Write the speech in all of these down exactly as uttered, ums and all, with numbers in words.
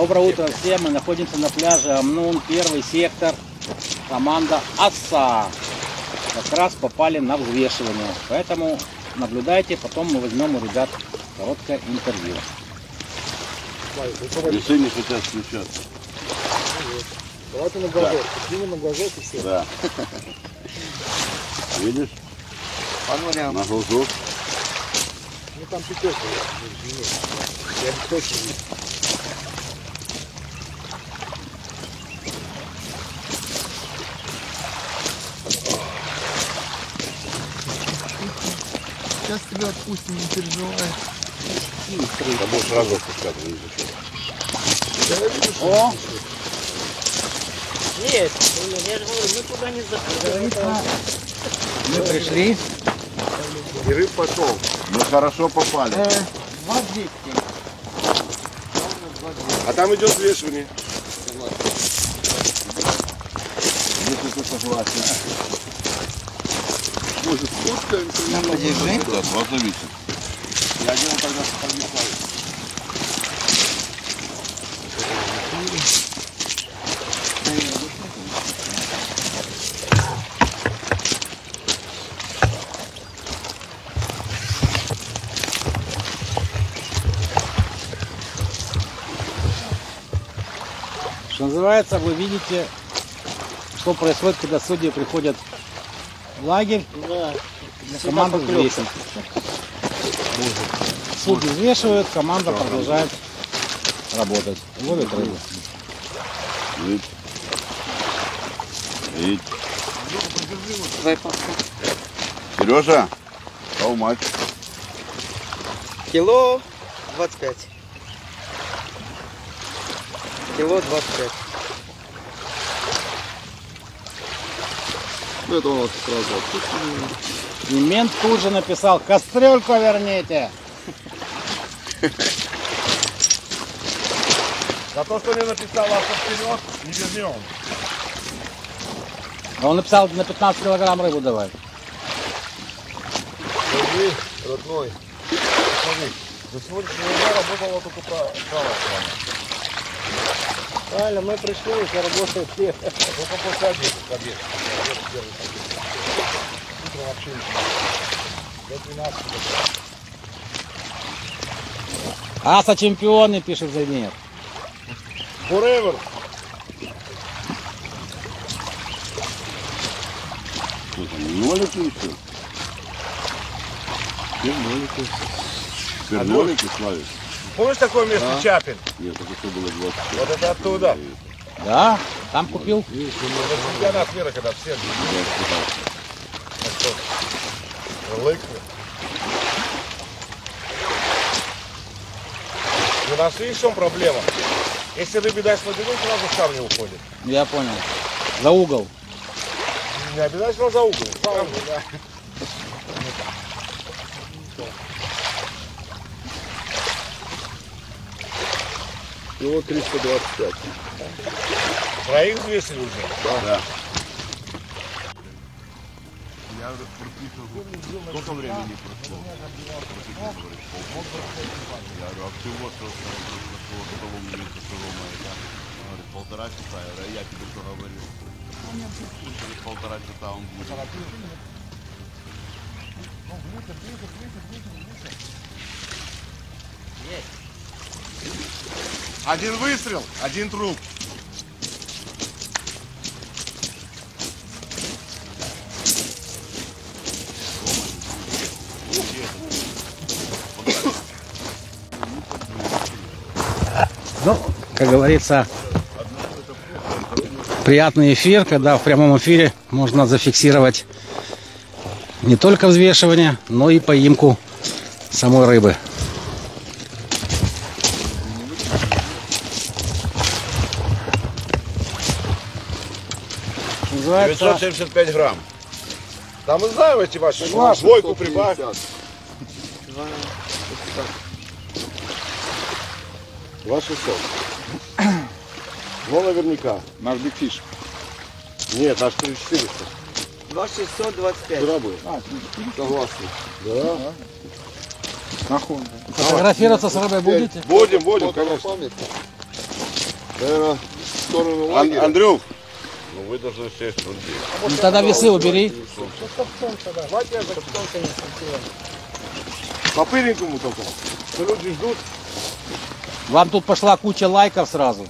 Доброе утро всем. Мы находимся на пляже Амнун, первый сектор. Команда ОСА. Как раз попали на взвешивание. Поэтому наблюдайте, потом мы возьмем у ребят короткое интервью. Решение сейчас включаться. Давайте на глазок. Кинем на глазок и все. Да. Видишь? На глазок. Ну там пятерка. Я не точно вижу. Сейчас тебя отпустим, не переживай. Да больше разок пускать не изучил. О! Нет, я же говорю, мы туда не заходим. Мы пришли. И рыб пошел. Мы хорошо попали. два двести. А там идет взвешивание. Если ты согласен. Может, сфоткаемся? На, подержи. Да, два зависит. Я делал тогда подвисаю. Что называется, вы видите, что происходит, когда судьи приходят в лагерь. Да. Команда взвесит. Судьи взвешивают, команда продолжает работать. Ловит рыбу. Вид. Вид. Давай пока. Сережа, how much? Кило двадцать пять. Кило двадцать пять. Это у нас сразу отпустили. И мент тут же написал: кастрюльку верните. За то, что не написала вперед, не вернем. А он написал: на пятнадцать килограмм рыбу давай. Смотри, родной. Смотри, за сегодняшнего дня работала только правая сторона. Правильно, мы пришли, уже работают все. Только после обеда, к обеду. Утром вообще не до двенадцати. Аса чемпионы, пишет Зайнет. Forever. Что там, нолики еще? Нолики. Нолики, Славик? Помнишь такое место, Да. Чапин? Нет, только что было двадцать. Вот это оттуда. Да, там купил. Это чемпионат мира, когда все лыкли. Вы нашли, в чем проблема? Если рыбе дать слабину, сразу в камни уходит. Я понял. За угол. Не обязательно за угол. В камни, да. И вот триста двадцать пять. Троих взвесили уже. Да. Я прописывал, сколько времени прошло? Я говорю, а всего, что прошло с того момента, что Рома это, говорит, полтора часа. Я говорю, а я тебе что говорил? Через полтора часа он будет. Один выстрел, один труп. Ну, как говорится, приятный эфир, когда в прямом эфире можно зафиксировать не только взвешивание, но и поимку самой рыбы. девятьсот семьдесят пять грамм. Да мы знаем эти ваши. Двойку прибавь. два шестьсот. Ну, наверняка. Наш бигфиш. Нет, наш четыреста. два шестьсот двадцать пять. Вчера был. Согласен. Да. Фотографироваться с рыбой будете? Будем, будем, конечно. Наверное, в сторону Ан- лагеря. Андрюх, ну вы должны сесть вот здесь. Ну, тогда весы убери. По пыльненькому только. Что люди ждут. Вам тут пошла куча лайков сразу.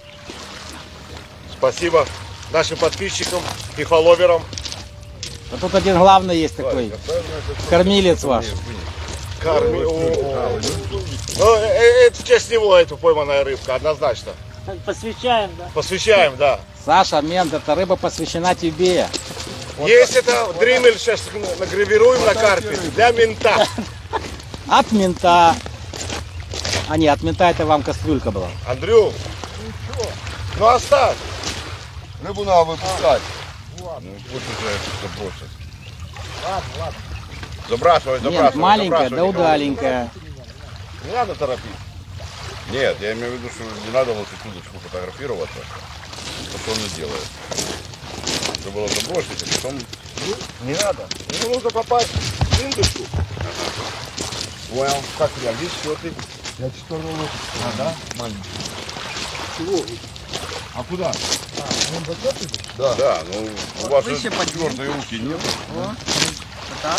Спасибо нашим подписчикам и фолловерам. А тут один главный есть такой. Кормилец ваш. Карми. Ну, э- э- это в честь него, эта пойманная рыбка, однозначно. Посвящаем, да? Посвящаем, да. Саша, мент, эта рыба посвящена тебе. Есть это дримель, сейчас награвируем на карте для мента. От мента. А не, от мента это вам кастрюлька была. Андрю, ну оставь. Рыбу надо выпускать. Ну пусть уже это забросит. Ладно, ладно. Забрасывай, забрасывай. Нет, маленькая, забрасывай, да никого. удаленькая. Не надо торопить. Нет, я имею в виду, что не надо вот секундочку фотографироваться. То, что он не делает. Надо было забросить, а потом... Не надо. Ему нужно попасть в индуску. Понял. Как я? Здесь все ты. Я четвертого выпуска. А, да? Маленький. Чего? А куда? А, он зачет идет? Да. Да, ну у вас же выше поднимите. твердой руки нет. Вот так.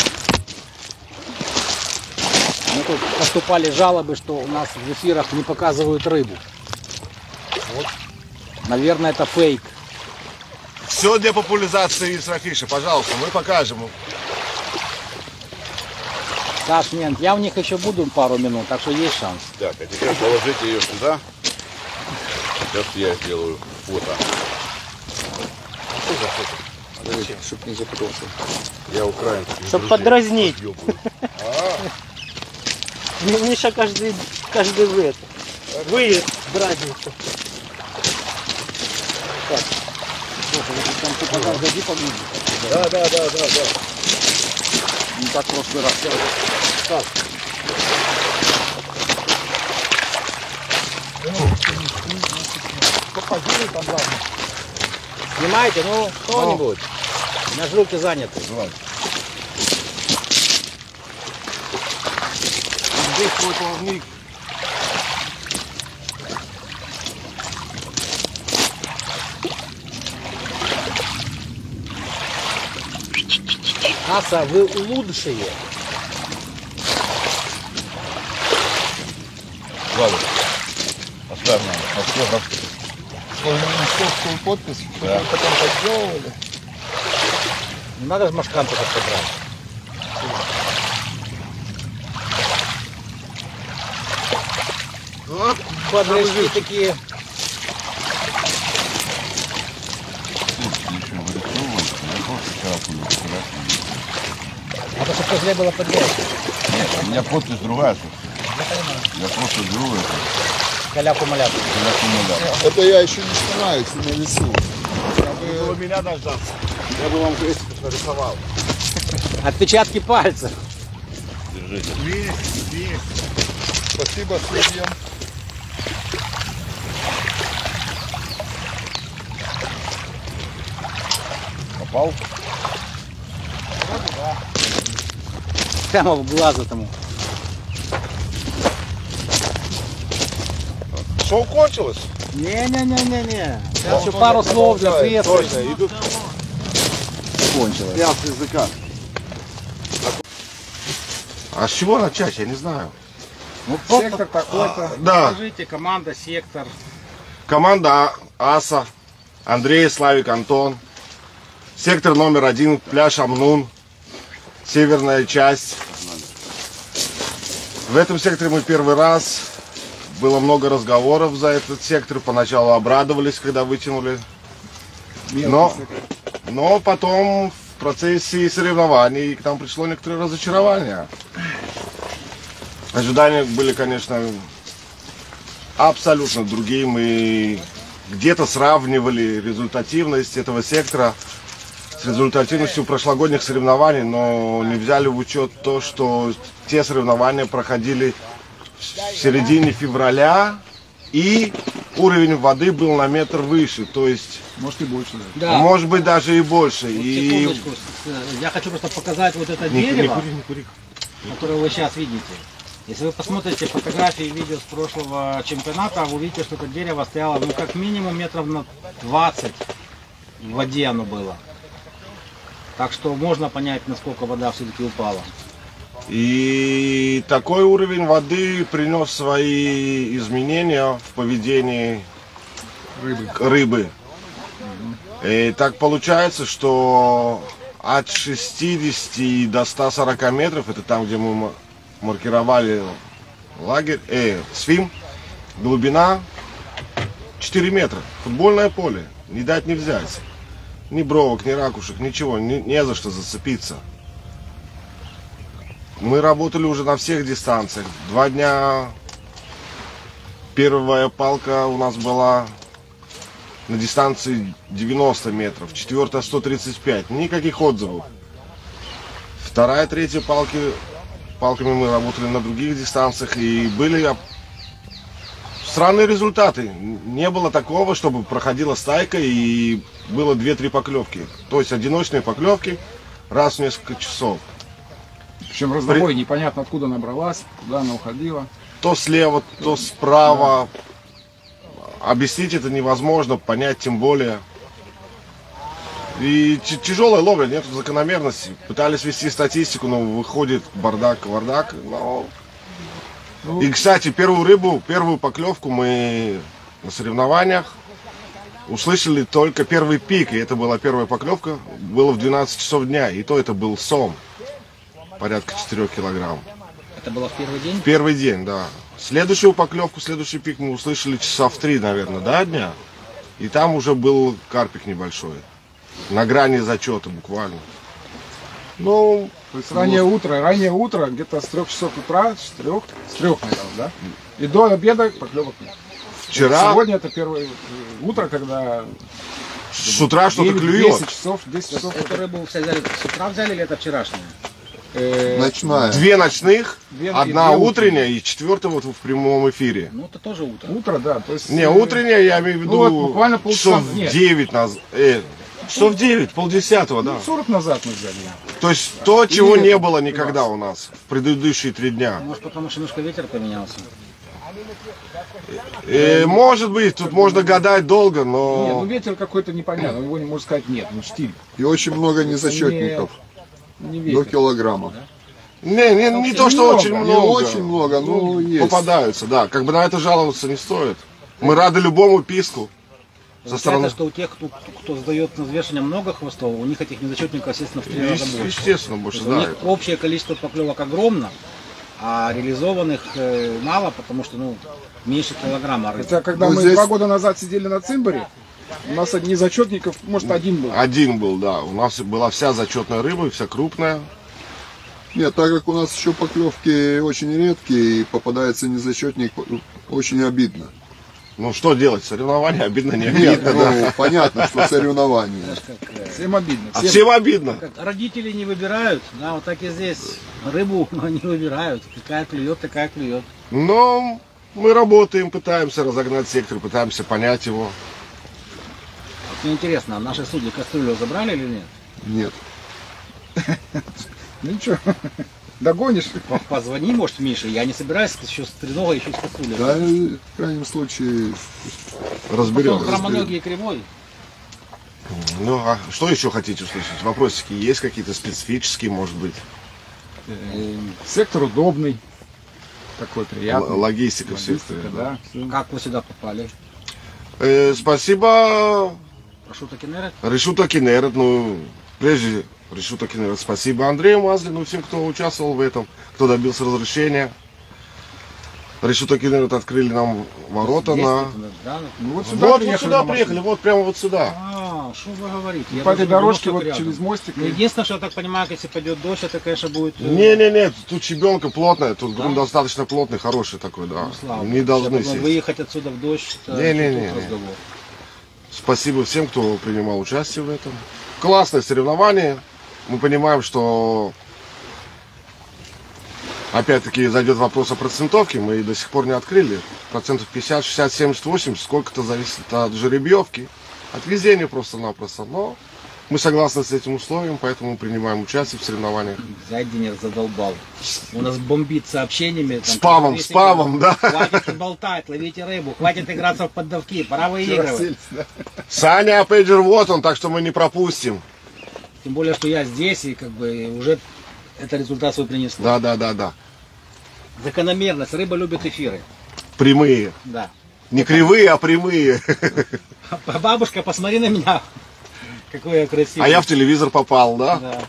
Мы тут поступали жалобы, что у нас в эфирах не показывают рыбу. Вот. Наверное, это фейк. Все для популяризации Исрафиша. Пожалуйста, мы покажем. Саш, мент, я у них еще буду пару минут, так что есть шанс. Так, а теперь положите ее сюда. Сейчас я сделаю фото. Чтоб не запутался. Я украинский. Чтоб друзей подразнить. подъебываю. Миша каждый, каждый в это. Выезд дразнится. Да, да, да, да, да. Не так в прошлый раз. Так. Снимайте, ну, кто-нибудь. У меня ж руки заняты. Здесь твой плавник. Аса, вы лучшие. Ладно. Оставь нам. Оставь. Что, московскую подпись? Что Да. вы потом подделывали? Не надо же машканты так собрать. Подрыжки такие. А то, что козле было подделать. Нет, у меня подпись другая. собственно. Я просто беру это. Каляку-маляку. Каляку-маляку. Это я еще не стараюсь на весу. Я Было бы... меня дождаться. Я бы вам крестиков нарисовал. Отпечатки пальцев. Держите. Вместе, вместе. Спасибо судьям. Попал? Прямо в глаз этому. Шоу кончилось? Не-не-не-не-не. Сейчас еще Он пару тоже слов для продолжает. приветствия. Точно, идут Кончилось. снят с языка. А с чего начать, я не знаю. Ну, просто Сектор такой-то. а, Да. Скажите, команда, сектор. Команда А- Аса, Андрей, Славик, Антон. Сектор номер один, пляж Амнун. Северная часть. В этом секторе мы первый раз. Было много разговоров за этот сектор. Поначалу обрадовались, когда вытянули. Но, но потом в процессе соревнований к нам пришло некоторое разочарование. Ожидания были, конечно, абсолютно другие. Мы где-то сравнивали результативность этого сектора с результативностью прошлогодних соревнований, но не взяли в учет то, что те соревнования проходили в середине февраля, и уровень воды был на метр выше, то есть, Может и больше. Да. может быть, даже и больше. Вот И секундочку. Я хочу просто показать вот это Не- не дерево, кури, не кури. которое вы сейчас видите. Если вы посмотрите фотографии и видео с прошлого чемпионата, вы увидите, что это дерево стояло, ну, как минимум метров на двадцать в воде оно было. Так что можно понять, насколько вода все-таки упала. И такой уровень воды принес свои изменения в поведении рыбы. рыбы. И так получается, что от шестидесяти до ста сорока метров, это там, где мы маркировали лагерь, э, свим, глубина четыре метра. Футбольное поле, не дать не взять. Ни бровок, ни ракушек, ничего, не, не за что зацепиться. Мы работали уже на всех дистанциях. Два дня первая палка у нас была на дистанции девяносто метров, четвертая сто тридцать пять. Никаких отзывов. Вторая, третья палки, палками мы работали на других дистанциях, и были странные результаты. Не было такого, чтобы проходила стайка и было две-три поклевки. То есть одиночные поклевки раз в несколько часов. Причем разнобой, непонятно откуда она бралась, куда она уходила. То слева, то справа. Да. Объяснить это невозможно, понять тем более. И тяжелая ловля, нет закономерности. Пытались вести статистику, но выходит бардак, кавардак. Но... Ну... И, кстати, первую рыбу, первую поклевку мы на соревнованиях услышали только первый пик. И это была первая поклевка, было в двенадцать часов дня. И то это был сом. Порядка четырёх килограмм. Это было в первый день? В первый день, да. Следующую поклевку, следующий пик мы услышали часа в три, наверное, да, дня. И там уже был карпик небольшой. На грани зачета буквально. Ну, то есть раннее вот. утро, раннее утро, где-то с трех часов утра, с трех, с трех, наверное, да? И до обеда поклевок нет. Вчера... Сегодня это первое утро, когда... С утра что-то клюет. десять часов, десять часов. Эту рыбу взяли, с утра взяли или это вчерашняя? Ночная. Две ночных, Две, одна две утренняя и четвертая вот в прямом эфире. Ну это тоже утро. Утро, да. То есть, Не, утренняя, я имею в виду, ну, вот буквально полчаса, часов нет. девять назад. Э, часов девять, полдесятого, да. ну, сорок назад мы взяли. То есть то, чего Или не это было никогда у нас в предыдущие три дня. Может потому что немножко ветер поменялся. Э, может быть, тут можно гадать долго, Нет, ну но... ветер какой-то непонятный, его не можно сказать нет, ну штиль. И очень много незачетников. Не До ветер. килограмма. Не, не, не то, что много, очень не Не много. очень много, но есть. Попадаются, да. Как бы на это жаловаться не стоит. Мы рады любому писку. Со Получается, стороны... что у тех, кто, кто сдает на взвешивание много хвостов, у них этих незачетников, естественно, в три раза Есте- больше. Естественно, больше, То есть у да. них общее количество поклевок огромно, а реализованных э, мало, потому что ну, меньше килограмма рыбы. Хотя, когда Вот мы здесь- два года назад сидели на Цимборе, у нас одни зачетников, может, один был. Один был, да. У нас была вся зачетная рыба, вся крупная. Нет, так как у нас еще поклевки очень редкие и попадается незачетник, очень обидно. Ну что делать? Соревнования обидно не Нет, обидно, ну да. понятно, что соревнования. Знаешь, как, э, Всем обидно. А Всем- всем обидно. как родители не выбирают, да, вот так и здесь. Рыбу они выбирают. Какая клюет, такая клюет. Но мы работаем, пытаемся разогнать сектор, пытаемся понять его. Вот мне интересно, а наши судьи кастрюлю забрали или нет? Нет. Ну ничего, догонишь. По- Позвони, может, Мише, я не собираюсь еще с треногой, еще с кастрюлей. Да, в крайнем случае, Разберем. Потом хромоногий и кривой. Ну, а что еще хотите услышать? Вопросики есть какие-то специфические, может быть? Сектор удобный, такой Л- приятный. Логистика все это. Логистика, да. всё. Как вы сюда попали? Э, спасибо Прошу Такинера. Решута Кинерет, ну, прежде Решута Кинерет, спасибо Андрею Мазлину, всем, кто участвовал в этом, кто добился разрешения. Решута Кинерет открыли нам ворота Здесь, на... вот, да, Ну, вот сюда Вот, вот приехали сюда на машине. приехали, вот прямо вот сюда. А, что вы говорите? Я По этой даже не думал, дорожке что вот рядом. через мостик. Ну, единственное, что я так понимаю, если пойдет дождь, это, конечно, будет... э, Не-не-не, тут щебенка плотная, тут грунт Да? достаточно плотный, хороший такой, да. ну, слава Не богу. должны Сейчас, сесть. выехать отсюда в дождь, это Не-не-не. тут разговор. Спасибо всем, кто принимал участие в этом. Классное соревнование. Мы понимаем, что опять-таки зайдет вопрос о процентовке. Мы до сих пор не открыли. Процентов пятьдесят, шестьдесят, семьдесят, восемьдесят. Сколько-то зависит от жеребьевки. От везения просто-напросто. Но Мы согласны с этим условием, поэтому принимаем участие в соревнованиях. Зайденер задолбал. У нас бомбит сообщениями. Там, Спамом, тридцать спамом, секунд. да. Хватит болтать, ловите рыбу, хватит играться в поддавки, пора выигрывать. Саня, пейджер вот он, так что мы не пропустим. Тем более, что я здесь, и как бы уже это результат свой принесло. Да, да, да, да. Закономерность. Рыба любит эфиры. Прямые. Да. Не кривые, а прямые. Бабушка, посмотри на меня. Какой я красивый. А я в телевизор попал, да? Да.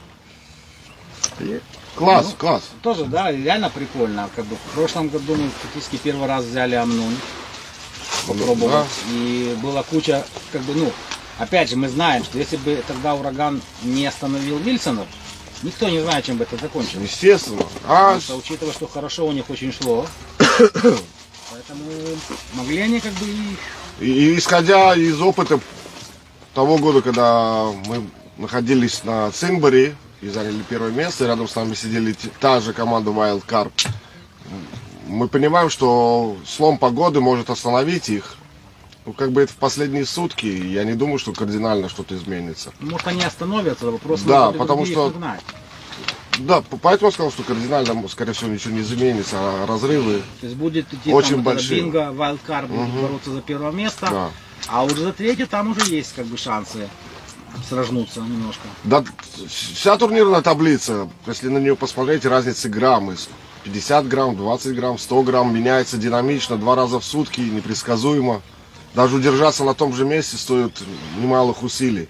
Класс, Ну, класс. Тоже, да, реально прикольно. Как бы в прошлом году мы практически первый раз взяли амнун. Попробовать. Да. И была куча, как бы, ну, опять же, мы знаем, что если бы тогда ураган не остановил Вильсонов, никто не знает, чем бы это закончилось. Естественно. А Потому что, учитывая, что хорошо у них очень шло, поэтому могли они как бы и... и, исходя из опыта того года, когда мы находились на Цинбаре и заняли первое место, и рядом с нами сидели те- та же команда Wild Carp, мы понимаем, что слом погоды может остановить их. Ну, как бы это в последние сутки, и я не думаю, что кардинально что-то изменится. Может, они остановятся, вопрос Да, надо потому других что- угнать. Да, п- поэтому я сказал, что кардинально, скорее всего, ничего не изменится, а разрывы, То есть будет идти Очень там вот это большие. бинго, Wildcard будет бороться за первое место, да. а уже за третье там уже есть как бы шансы сражнуться немножко. Да, вся турнирная таблица, если на нее посмотреть, разница грамм, из пятьдесят грамм, двадцать грамм, сто грамм меняется динамично, два раза в сутки, непредсказуемо. Даже удержаться на том же месте стоит немалых усилий.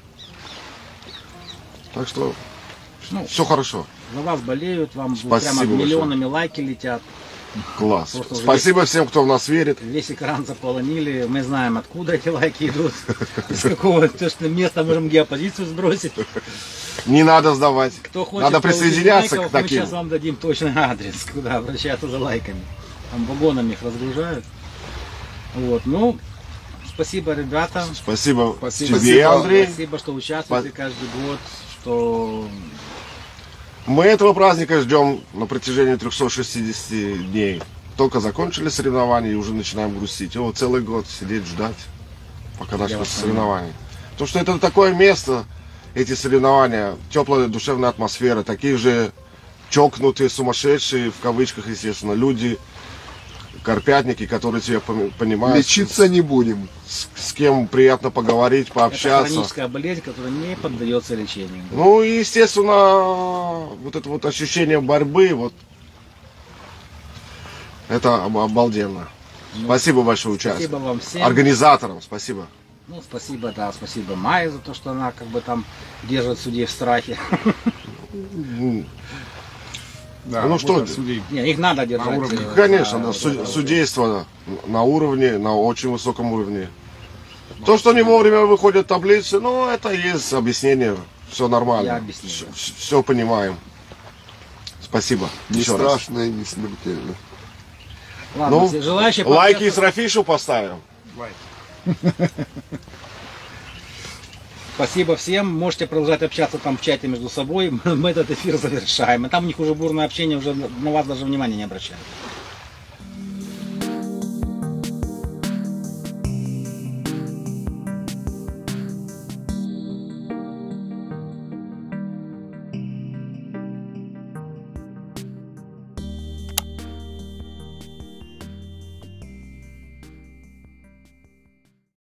Так что Ну, все хорошо. за вас болеют, вам Спасибо прямо большое. миллионами лайки летят. Класс. Просто уже Спасибо всем, кто в нас верит. Весь экран заполонили, мы знаем, откуда эти лайки идут, из какого точно места можем геопозицию сбросить. Не надо сдавать. Кто хочет Надо получить присоединяться лайков, к мы таким. сейчас вам дадим точный адрес, куда обращаться за лайками. Там вагонами их разгружают. Вот, ну, спасибо, ребята. Спасибо, Спасибо. тебе, Спасибо. Андрей. Спасибо, что участвуете Спа- каждый год, что Мы этого праздника ждем на протяжении трёхсот шестидесяти дней. Только закончили соревнования и уже начинаем грустить. О, целый год сидеть, ждать, пока начнутся вас соревнования. Потому что это такое место, эти соревнования, теплая душевная атмосфера, такие же чокнутые, сумасшедшие, в кавычках, естественно, люди, карпятники, которые тебя пони- понимают, Лечиться не будем. с, с кем приятно поговорить, это пообщаться. хроническая болезнь, которая не поддается лечению. Ну и, естественно, вот это вот ощущение борьбы, вот это об- обалденно. Спасибо большое участие. Спасибо вам всем. Организаторам спасибо. Ну, спасибо, да, спасибо Майе за то, что она как бы там держит судей в страхе. Да, Ну что можно ты? судить. Не, их надо держать. уровне. э, Конечно, да, да, вот су- это вот. судейство на уровне, на очень высоком уровне. То, что не вовремя выходят таблицы, ну, это есть объяснение. Все Я нормально. объяснил. Все понимаем. Спасибо. Не Еще раз. страшно и не смертельно. Ладно, Ну, все желающие лайки и пообщаться- срафишу поставим. Спасибо всем. Можете продолжать общаться там в чате между собой. Мы этот эфир завершаем. И там у них уже бурное общение, уже на вас даже внимания не обращают.